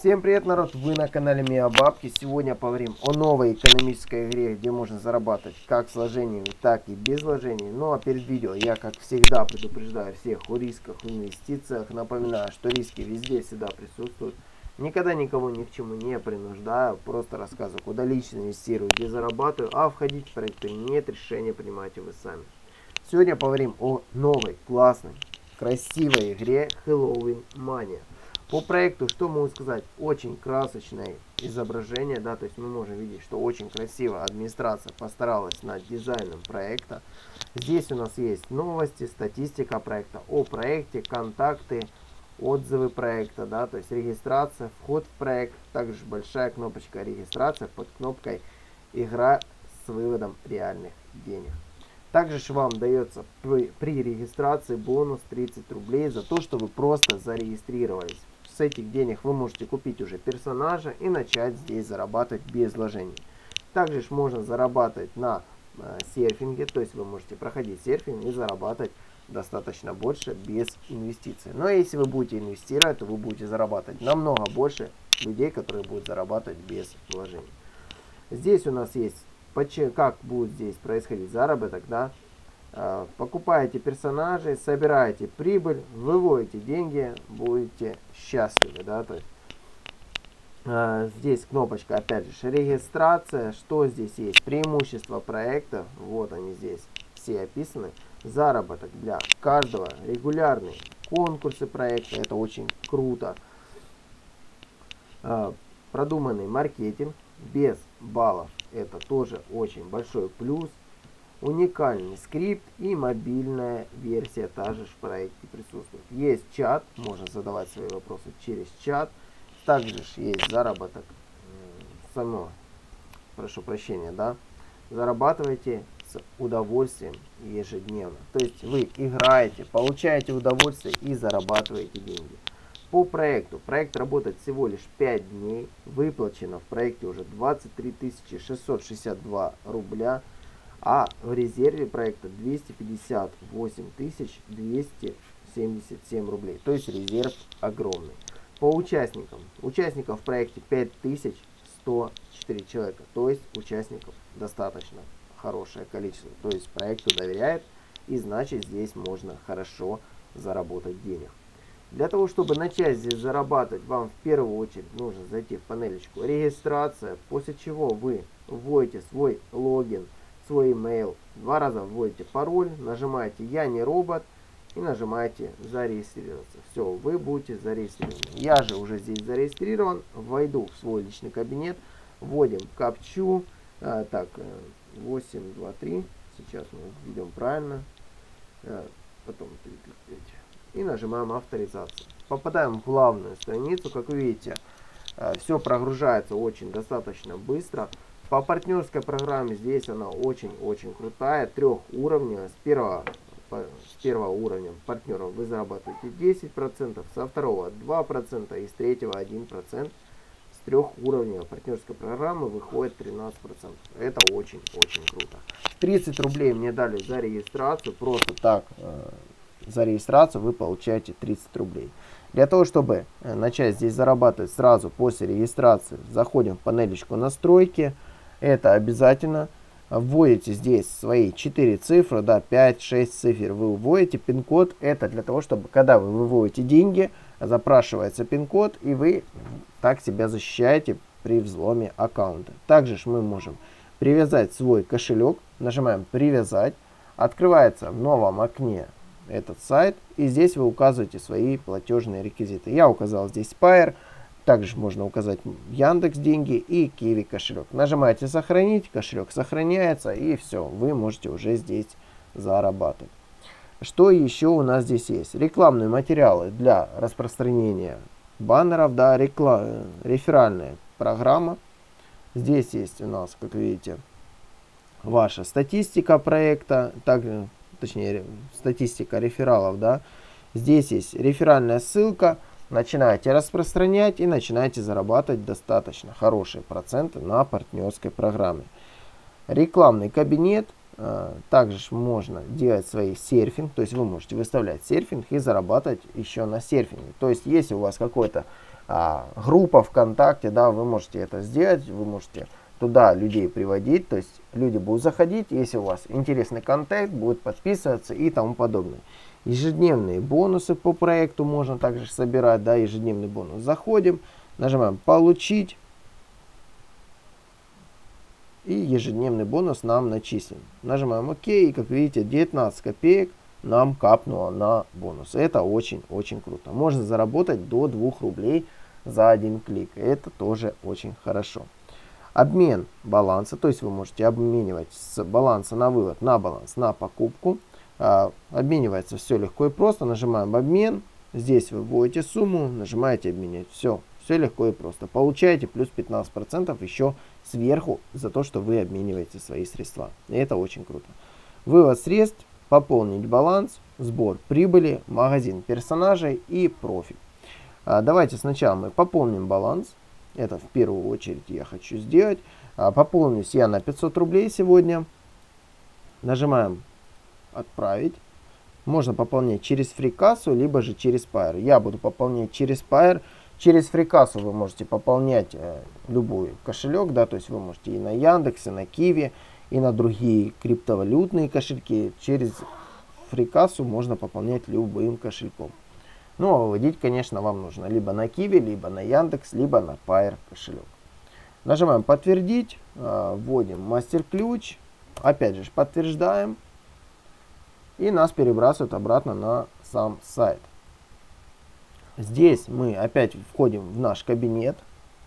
Всем привет, народ! Вы на канале Миабабки. Сегодня поговорим о новой экономической игре, где можно зарабатывать как с вложениями, так и без вложений. Ну а перед видео я, как всегда, предупреждаю всех о рисках в инвестициях. Напоминаю, что риски везде всегда присутствуют. Никогда никого ни к чему не принуждаю, просто рассказываю, куда лично инвестирую, где зарабатываю, а входить в проекты нет, решения принимаете вы сами. Сегодня поговорим о новой, классной, красивой игре Halloween Mania. По проекту, что могу сказать, очень красочное изображение, да, то есть мы можем видеть, что очень красиво администрация постаралась над дизайном проекта. Здесь у нас есть новости, статистика проекта, о проекте, контакты, отзывы проекта, да, то есть регистрация, вход в проект, также большая кнопочка регистрация под кнопкой игра с выводом реальных денег. Также вам дается при регистрации бонус 30 рублей за то, что вы просто зарегистрировались. С этих денег вы можете купить уже персонажа и начать здесь зарабатывать без вложений. Также можно зарабатывать на серфинге, то есть вы можете проходить серфинг и зарабатывать достаточно больше без инвестиций. Но если вы будете инвестировать, то вы будете зарабатывать намного больше людей, которые будут зарабатывать без вложений. Здесь у нас есть, как будет здесь происходить заработок, да. Покупаете персонажей, собираете прибыль, выводите деньги, будете счастливы, да, то есть здесь кнопочка, опять же, регистрация. Что здесь есть? Преимущества проекта, вот они здесь все описаны. Заработок для каждого, регулярные конкурсы проекта, это очень круто. Продуманный маркетинг без баллов, это тоже очень большой плюс. Уникальный скрипт и мобильная версия также в проекте присутствует. Есть чат, можно задавать свои вопросы через чат. Также есть заработок, прошу прощения, да, зарабатываете с удовольствием ежедневно. То есть вы играете, получаете удовольствие и зарабатываете деньги. По проекту. Проект работает всего лишь 5 дней. Выплачено в проекте уже 23 662 рубля. А в резерве проекта 258 277 рублей. То есть резерв огромный. По участникам. Участников в проекте 5104 человека. То есть участников достаточно хорошее количество. То есть проекту доверяет. И значит здесь можно хорошо заработать денег. Для того, чтобы начать здесь зарабатывать, вам в первую очередь нужно зайти в панелечку регистрация. После чего вы вводите свой логин, свой email, 2 раза вводите пароль, нажимаете «Я не робот» и нажимаете «Зарегистрироваться». Все, вы будете зарегистрированы. Я же уже здесь зарегистрирован, войду в свой личный кабинет, вводим капчу, так, 823, сейчас мы введем правильно, потом 335 и нажимаем авторизацию. Попадаем в главную страницу, как вы видите, все прогружается очень достаточно быстро. По партнерской программе здесь она очень-очень крутая. 3 уровней. С первого уровня партнеров вы зарабатываете 10%, со второго 2% и с третьего 1%. С 3 уровней партнерской программы выходит 13%. Это очень-очень круто. 30 рублей мне дали за регистрацию. Просто так за регистрацию вы получаете 30 рублей. Для того, чтобы начать здесь зарабатывать сразу после регистрации, заходим в панелечку настройки. Это обязательно. Вводите здесь свои 4 цифры, да, 5-6 цифр вы вводите. Пин-код это для того, чтобы когда вы выводите деньги, запрашивается пин-код, и вы так себя защищаете при взломе аккаунта. Также мы можем привязать свой кошелек. Нажимаем «Привязать». Открывается в новом окне этот сайт, и здесь вы указываете свои платежные реквизиты. Я указал здесь Payeer. Также можно указать Яндекс деньги и Киви кошелек. Нажимаете «Сохранить», кошелек сохраняется, и все, вы можете уже здесь зарабатывать. Что еще у нас здесь есть? Рекламные материалы для распространения баннеров, да, реферальная программа. Здесь есть у нас, как видите, ваша статистика проекта, также, точнее, статистика рефералов, да. Здесь есть реферальная ссылка. Начинаете распространять и начинаете зарабатывать достаточно хорошие проценты на партнерской программе. Рекламный кабинет. Также можно делать свои серфинг, то есть вы можете выставлять серфинг и зарабатывать еще на серфинге. То есть если у вас какая-то группа ВКонтакте, да, вы можете это сделать, вы можете туда людей приводить, то есть люди будут заходить, если у вас интересный контент, будут подписываться и тому подобное. Ежедневные бонусы по проекту можно также собирать, да, ежедневный бонус. Заходим, нажимаем «Получить». И ежедневный бонус нам начислен. Нажимаем ОК, и как видите, 19 копеек нам капнуло на бонус. Это очень-очень круто. Можно заработать до 2 рублей за один клик. Это тоже очень хорошо. Обмен баланса, то есть вы можете обменивать с баланса на вывод на баланс на покупку. Обменивается все легко и просто. Нажимаем обмен. Здесь вы вводите сумму, нажимаете обменять. Все легко и просто. Получаете плюс 15% еще сверху за то, что вы обмениваете свои средства. И это очень круто. Вывод средств, пополнить баланс, сбор прибыли, магазин персонажей и профиль. Давайте сначала мы пополним баланс. Это в первую очередь я хочу сделать. Пополнюсь я на 500 рублей сегодня. Нажимаем отправить. Можно пополнять через фрикассу, либо же через Payeer. Я буду пополнять через Payeer. Через фрикассу вы можете пополнять любой кошелек, да, то есть вы можете и на Яндекс, и на Киви, и на другие криптовалютные кошельки. Через фрикассу можно пополнять любым кошельком. Ну, а выводить, конечно, вам нужно либо на Киви, либо на Яндекс, либо на Payeer кошелек. Нажимаем подтвердить, вводим мастер-ключ, опять же подтверждаем, и нас перебрасывают обратно на сам сайт. Здесь мы опять входим в наш кабинет.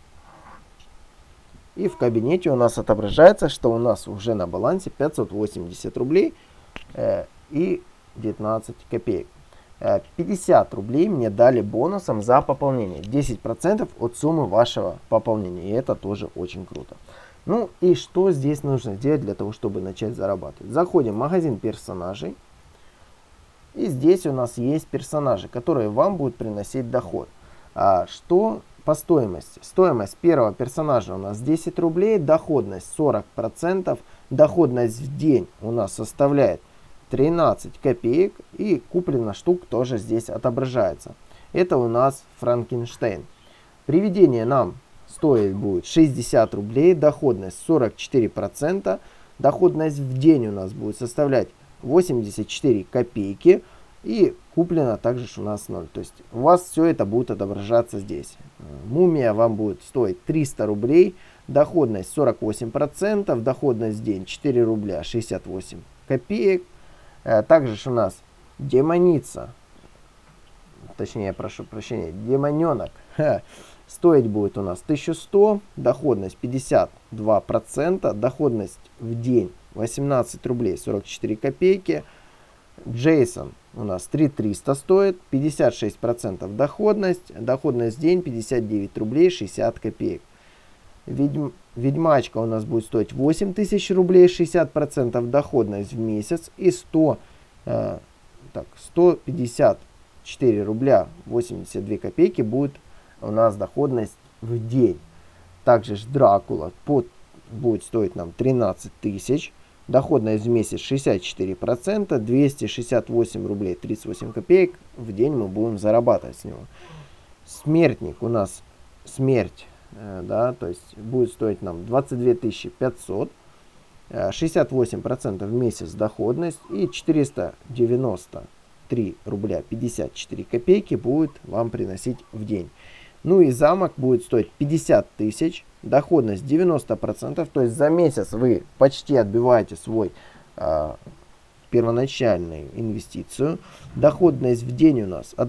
И в кабинете у нас отображается, что у нас уже на балансе 580 рублей и 19 копеек. 50 рублей мне дали бонусом за пополнение. 10% от суммы вашего пополнения. И это тоже очень круто. Ну и что здесь нужно сделать для того, чтобы начать зарабатывать? Заходим в магазин персонажей. И здесь у нас есть персонажи, которые вам будут приносить доход. Что по стоимости? Стоимость первого персонажа у нас 10 рублей, доходность 40%, доходность в день у нас составляет 13 копеек, и куплено штук тоже здесь отображается. Это у нас Франкенштейн. Приведение нам стоит будет 60 рублей, доходность 44%, доходность в день у нас будет составлять 84 копейки, и куплено также у нас 0. То есть у вас все это будет отображаться здесь. Мумия вам будет стоить 300 рублей, доходность 48%, доходность в день 4 рубля 68 копеек. Также у нас демоница, точнее, прошу прощения, демоненок, стоить будет у нас 1100, доходность 52%, доходность в день 18 рублей 44 копейки. Джейсон у нас 3300 стоит, 56% доходность, доходность в день 59 рублей 60 копеек. Ведьмачка у нас будет стоить 8000 рублей, 60% доходность в месяц, и 154 рубля 82 копейки будет у нас доходность в день. Также Дракула будет стоить нам 13 тысяч. Доходность в месяц 64%, 268 рублей 38 копеек в день мы будем зарабатывать с него. Смертник у нас смерть, да, то есть будет стоить нам 22 500, 68% в месяц доходность, и 493 рубля 54 копейки будет вам приносить в день. Ну и замок будет стоить 50 тысяч, доходность 90%, то есть за месяц вы почти отбиваете свой первоначальную инвестицию. Доходность в день у нас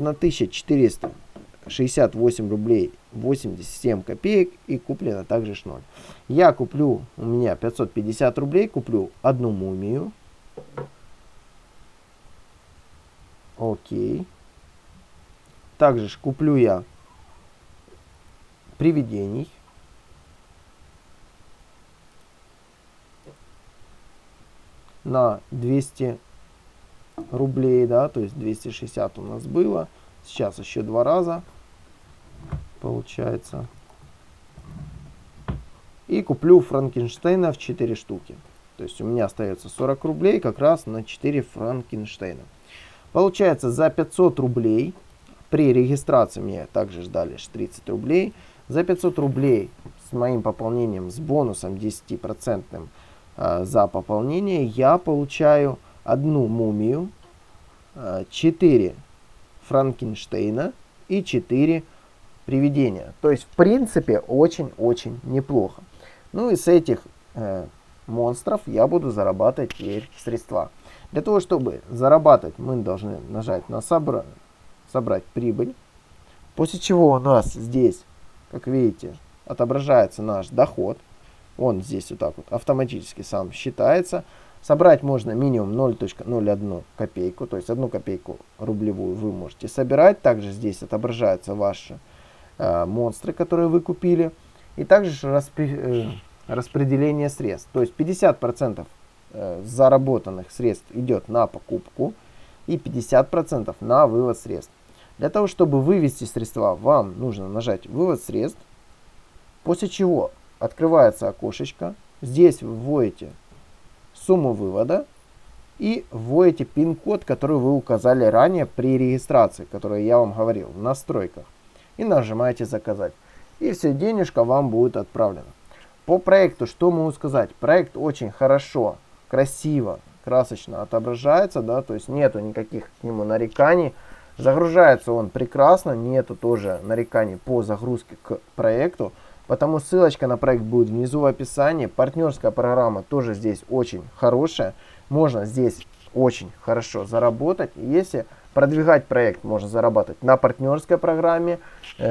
1468 рублей 87 копеек, и куплено также 0. Я куплю, у меня 550 рублей, куплю одну мумию. Окей. Также куплю я привидений. На 200 рублей, да, то есть 260 у нас было. Сейчас еще 2 раза получается. И куплю Франкенштейна в 4 штуки. То есть у меня остается 40 рублей как раз на 4 Франкенштейна. Получается, за 500 рублей, при регистрации мне также ждали 30 рублей, за 500 рублей с моим пополнением, с бонусом 10% за пополнение, я получаю одну мумию, 4 Франкенштейна и 4 привидения. То есть, в принципе, очень-очень неплохо. Ну и с этих монстров я буду зарабатывать теперь средства. Для того, чтобы зарабатывать, мы должны нажать на собрать прибыль. После чего у нас здесь, как видите, отображается наш доход. Он здесь вот так вот автоматически сам считается. Собрать можно минимум 0,01 копейку, то есть 1 копейку рублевую вы можете собирать. Также здесь отображаются ваши монстры, которые вы купили. И также распределение средств. То есть 50% заработанных средств идет на покупку и 50% на вывод средств. Для того, чтобы вывести средства, вам нужно нажать «Вывод средств», после чего открывается окошечко. Здесь вы вводите сумму вывода и вводите пин-код, который вы указали ранее при регистрации, который я вам говорил в настройках. И нажимаете «Заказать». И все, денежка вам будет отправлена. По проекту что могу сказать? Проект очень хорошо, красиво, красочно отображается, да, то есть нету никаких к нему нареканий. Загружается он прекрасно, нету тоже нареканий по загрузке к проекту. Потому ссылочка на проект будет внизу в описании. Партнерская программа тоже здесь очень хорошая. Можно здесь очень хорошо заработать. Если продвигать проект, можно зарабатывать на партнерской программе.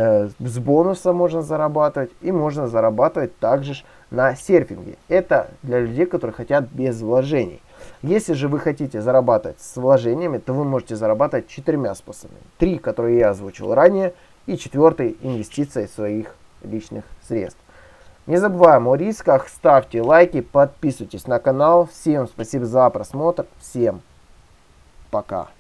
С бонуса можно зарабатывать. И можно зарабатывать также на серфинге. Это для людей, которые хотят без вложений. Если же вы хотите зарабатывать с вложениями, то вы можете зарабатывать 4 способами. 3, которые я озвучил ранее. И 4 инвестиции своих личных средств. Не забываем о рисках, ставьте лайки, подписывайтесь на канал. Всем спасибо за просмотр, всем пока.